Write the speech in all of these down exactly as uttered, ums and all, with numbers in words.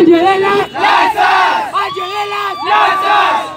¡Ayúdelas! ¡Lanzas! ¡Ayúdelas! ¡Lanzas!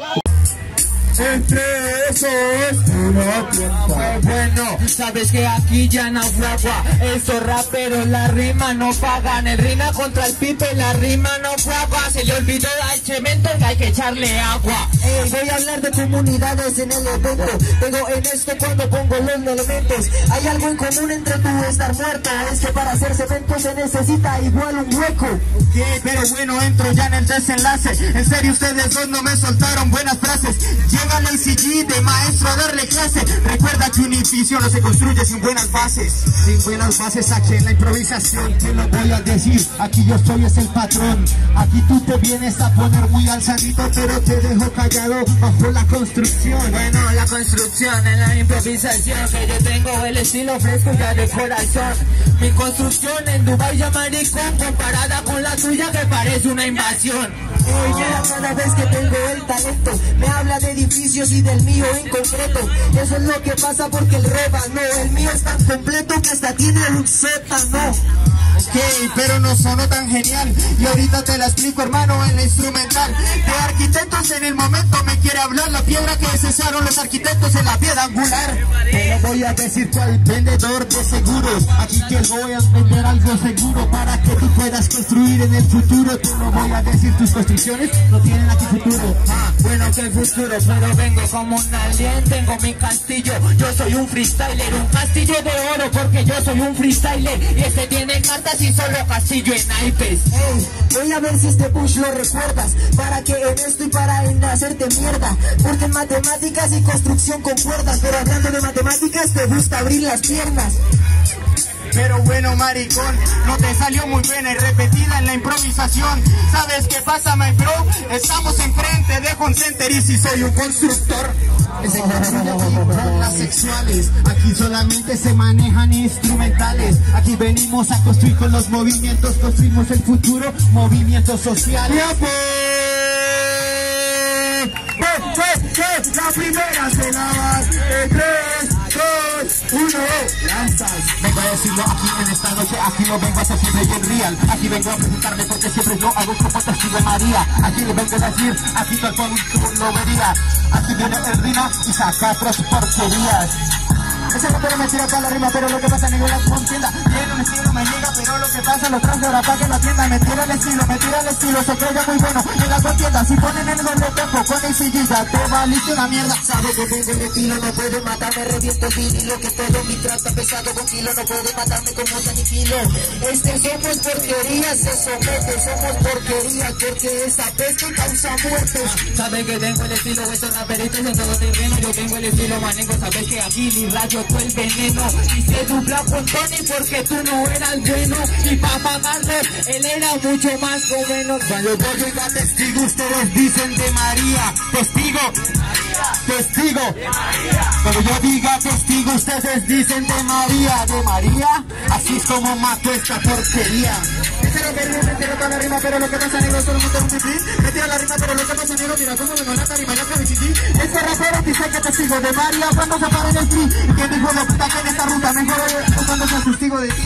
Entre esos una tiempo. Bueno, sabes que aquí ya no fragua. Estos raperos la rima no pagan. El rima contra el pipe, la rima no fragua. Se le olvidó al cemento que hay que echarle agua. Ey, voy a hablar de comunidades en el evento. Tengo en esto cuando pongo los elementos. Hay algo en común entre tú y estar muerto. Es que para hacer cemento se necesita igual un hueco. Ok, pero bueno, entro ya en el desenlace. En serio, ustedes dos no me soltaron buenas frases. Llega la I C G de maestro a darle clase. Recuerda que un edificio no se construye sin buenas bases. Sin buenas bases aquí en la improvisación. Te lo voy a decir, aquí yo soy es el patrón. Aquí tú te vienes a poner muy alzadito, pero te dejo callado bajo la construcción. Bueno, la construcción en la improvisación, que yo tengo el estilo fresco ya de corazón. Mi construcción en Dubai ya maricón, comparada con la tuya que parece una invasión. Ey, mira, cada vez que tengo el talento me habla de edificios y del mío en concreto. Eso es lo que pasa porque el roba, no, el mío es tan completo que hasta tiene un sótano. Ok, pero no sonó tan genial. Y ahorita te la explico, hermano, en la instrumental. De arquitectos en el momento me quiere hablar. La piedra que cesaron los arquitectos en la piedra angular. Te lo voy a decir cual vendedor de seguros. Aquí te voy a vender algo seguro para que tú puedas construir en el futuro. Te lo voy a decir, tus construcciones no tienen aquí futuro. Ah, bueno, que futuro, pero vengo como un alien. Tengo mi castillo, yo soy un freestyler. Un castillo de oro porque yo soy un freestyler. Y este tiene cartas y solo castillo en naipes. Ey, voy a ver si este push lo recuerdas. Para que en esto y para en hacerte mierda. Porque en matemáticas y construcción concuerdas. Pero hablando de matemáticas te gusta abrir las piernas. Pero bueno, maricón, no te salió muy buena y repetida en la improvisación. ¿Sabes qué pasa, my bro? Estamos enfrente de Home Center y si soy un constructor. Se construye aquí con las sexuales. Aquí solamente se manejan instrumentales. Aquí venimos a construir con los movimientos. Construimos el futuro, movimientos sociales. La primera se la va en tres, dos, uno, lanzas. Vengo a decirlo aquí en esta noche, aquí lo vengo a hacer siempre bien real. Aquí vengo a presentarme porque siempre yo hago como testigo María. Aquí le vengo a decir, aquí tal cual lo vería. Aquí viene el rima y saca otras porquerías. Ese rapero me tira toda la rima, pero lo que pasa ninguna contienda. Tiene un estilo, me llega, pero lo que pasa lo traje ahora para que la tienda. Me tira el estilo, me tira el estilo, se cree muy bueno en la contienda. Si ponen el gordo tempo con el sillilla, te valiste una mierda. Sabe que tengo el estilo, no puede matarme, reviento el vinilo. Que todo mi trata pesado con kilo, no puede matarme como San y Kilo. Este somos porquerías, se somete, somos porquerías, porque esa peste causa muertes. Sabes que tengo el estilo, estos raperitos en todo terreno. Yo tengo el estilo manengo, sabes que aquí mi rayo fue el veneno. Y se dupla con Tony porque tú no eras bueno. Y pa' pagarle, él era mucho más o menos. Cuando yo diga testigo, ustedes dicen de María. Testigo, testigo. Cuando yo diga testigo, ustedes dicen de María. De María, así es como mato esta porquería. Ese no quería meter toda la rima, pero lo que pasa negro solo monta un pipí. Me tira la rima, pero lo que pasa negro, mira cómo me manata y mañana mi chichi. Ese rapero dice que testigo de María cuando se para en el free. Y que dijo lo puta que en esta ruta mejor es cuando sea testigo de ti.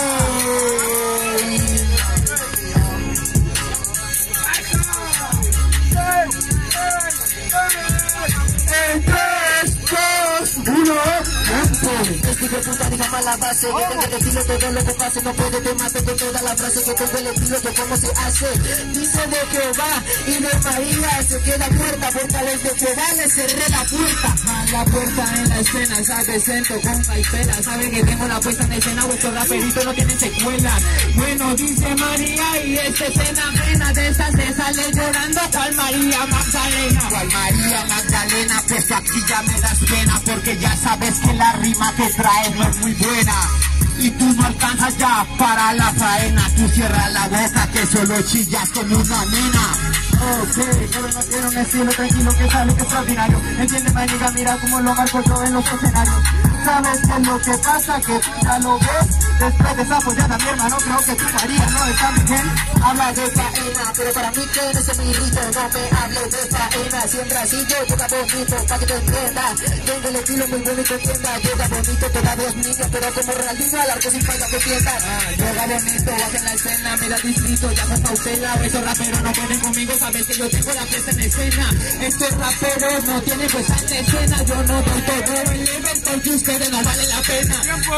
En tres, dos, uno, Este hijo de puta diga mala base. Yo tengo el estilo, todo lo que pase. No puede te mate con toda la frase. Yo tengo el estilo de cómo se hace. Dice de Jehová y de María se queda muerta. Porque a los de Jehová le cerré la puerta. A la puerta en la escena, sabes, centro con caipera. Saben que tengo la puesta en escena, vuestros raperitos no tienen secuelas. Bueno, dice María y esta escena pena de esas se sale llorando. ¿Cuál María Magdalena? ¿Cuál María Magdalena? Pues aquí ya me das pena, porque ya sabes que la rima que traes no es muy buena. Y tú no alcanzas ya para la faena. Tú cierras la boca que solo chillas como una nena. Ok, pero no tiene un estilo tranquilo que sale que extraordinario. Entiende, maniga, mira cómo lo marco yo en los escenarios. sabes que es lo que pasa, que tú ya lo ves. Después de esa follada, mi hermano, creo que tú María no está bien. Habla de faena, pero para mí que en ese mirrito no me hables de faena. Si en Brasil yo toca bonito, pa' que te entienda. Tengo el estilo muy bueno y contienda. Llega bonito, te da dos niños, pero como Ronaldinho al arco sin falta que tiendas. Llega bonito, vas en la escena, mira el distrito, ya con pausela. Esos raperos no pueden conmigo, sabes que yo tengo la fiesta en escena. Estos raperos no tienen puesta en escena. Yo no doy todo el nivel porque ustedes no valen la pena. ¡Tiempo!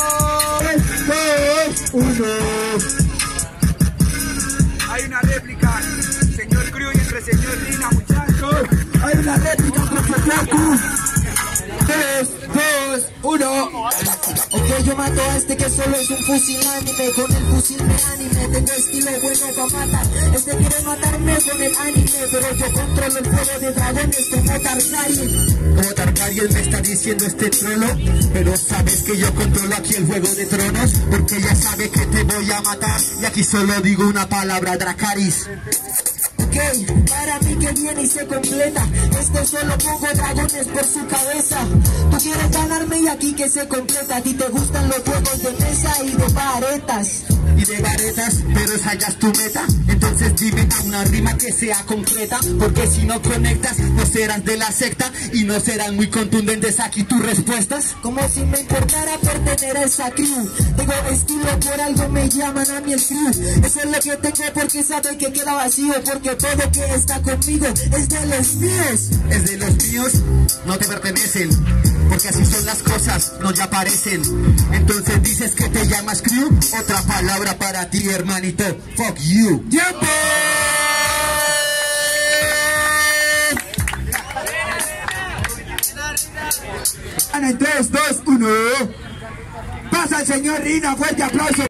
tres, dos, uno. Hay una réplica, señor Cruz y entre señor Lina, muchachos. Hay una réplica, profesor Cruz. tres, dos, uno. Ok, yo mato a este que solo es un fusil anime. Con el fusil me anime, tengo estilo bueno para matar. Este quiere matarme con el anime, pero yo controlo el fuego de dragones como Targaryen. Como Targaryen me está diciendo este trolo, pero sabes que yo controlo aquí el Juego de Tronos, porque ya sabe que te voy a matar, y aquí solo digo una palabra, Dracarys. Ok, para mí que viene y se completa. Este solo pongo dragones por su cabeza. Tú quieres ganarme y aquí que se completa. A ti te gustan los juegos de mesa y de varetas. Y de varetas, pero esa ya es tu meta. Entonces dime una rima que sea concreta, porque si no conectas, no serás de la secta y no serán muy contundentes aquí tus respuestas. Como si me importara pertenecer a esa crew. Tengo estilo, por algo me llaman a mí el crew. Eso es lo que tengo porque saben que queda vacío, porque todo que está conmigo es de los míos. Es de los míos, no te pertenecen, porque así son las cosas, no ya aparecen. Entonces dices que te llamas crew, otra palabra para ti, hermanito, fuck you. ¡Tiempo! En tres, dos, uno. Pasa el señor Rina, fuerte aplauso.